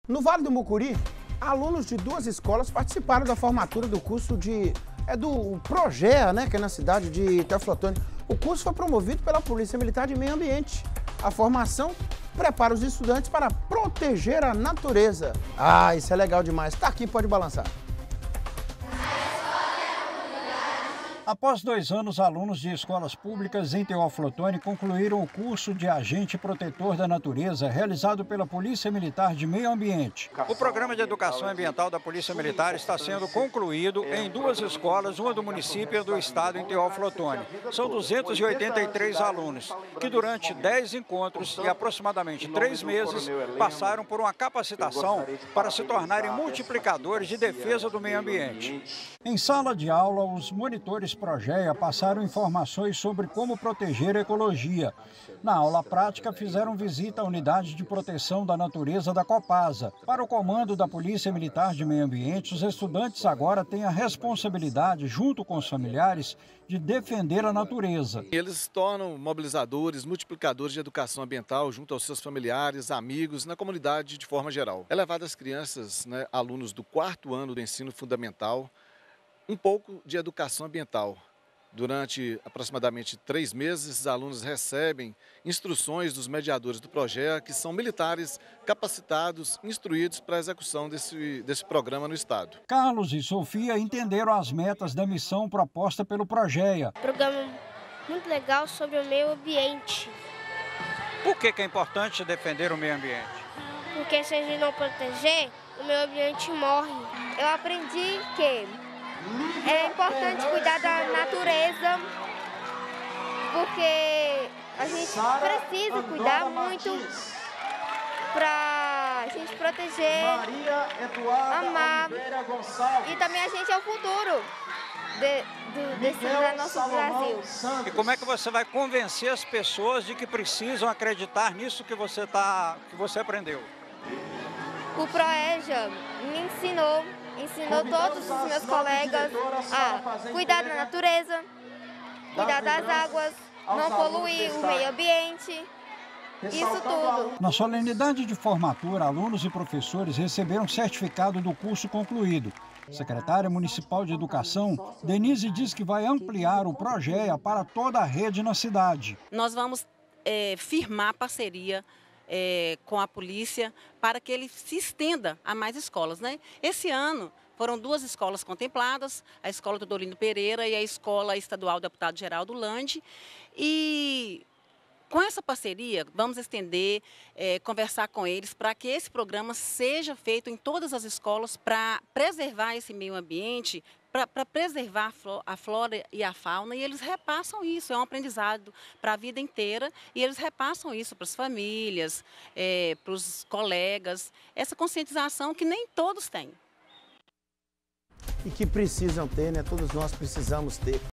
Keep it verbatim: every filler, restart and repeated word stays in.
No Vale do Mucuri, alunos de duas escolas participaram da formatura do curso de... é do Progea, né, que é na cidade de Teoflotone. O curso foi promovido pela Polícia Militar de Meio Ambiente. A formação prepara os estudantes para proteger a natureza. Ah, isso é legal demais. Tá aqui, pode balançar. Após dois anos, alunos de escolas públicas em Teoflotone concluíram o curso de Agente Protetor da Natureza, realizado pela Polícia Militar de Meio Ambiente. O programa de educação ambiental da Polícia Militar está sendo concluído em duas escolas, uma do município e do estado em Teoflotone. São duzentos e oitenta e três alunos, que durante dez encontros e aproximadamente três meses passaram por uma capacitação para se tornarem multiplicadores de defesa do meio ambiente. Em sala de aula, os monitores Progea passaram informações sobre como proteger a ecologia. Na aula prática, fizeram visita à unidade de proteção da natureza da Copasa. Para o comando da Polícia Militar de Meio Ambiente, os estudantes agora têm a responsabilidade, junto com os familiares, de defender a natureza. Eles se tornam mobilizadores, multiplicadores de educação ambiental junto aos seus familiares, amigos, na comunidade de forma geral. É levado às crianças, né, alunos do quarto ano do ensino fundamental, um pouco de educação ambiental. Durante aproximadamente três meses, esses alunos recebem instruções dos mediadores do Progea, que são militares capacitados, instruídos para a execução desse, desse programa no estado. Carlos e Sofia entenderam as metas da missão proposta pelo Progea. Programa muito legal sobre o meio ambiente. Por que que é importante defender o meio ambiente? Porque se a gente não proteger, o meio ambiente morre. Eu aprendi que é importante cuidar da natureza, porque a gente precisa cuidar muito para a gente proteger, amar, e também a gente é o futuro de, do, desse nosso Brasil. E como é que você vai convencer as pessoas de que precisam acreditar nisso que você, tá, que você aprendeu? O Proeja me ensinou Ensinou todos os meus colegas a cuidar da natureza, cuidar das águas, não poluir o meio ambiente, isso tudo. Na solenidade de formatura, alunos e professores receberam certificado do curso concluído. Secretária Municipal de Educação, Denise, diz que vai ampliar o Progea para toda a rede na cidade. Nós vamos é, firmar parceria É, com a polícia para que ele se estenda a mais escolas, né? Esse ano foram duas escolas contempladas, a Escola Teodolino Pereira e a Escola Estadual Deputado Geraldo Lande. E com essa parceria vamos estender, é, conversar com eles para que esse programa seja feito em todas as escolas para preservar esse meio ambiente, para preservar a flora e a fauna, e eles repassam isso, é um aprendizado para a vida inteira, e eles repassam isso para as famílias, é, para os colegas, essa conscientização que nem todos têm. E que precisam ter, né? Todos nós precisamos ter.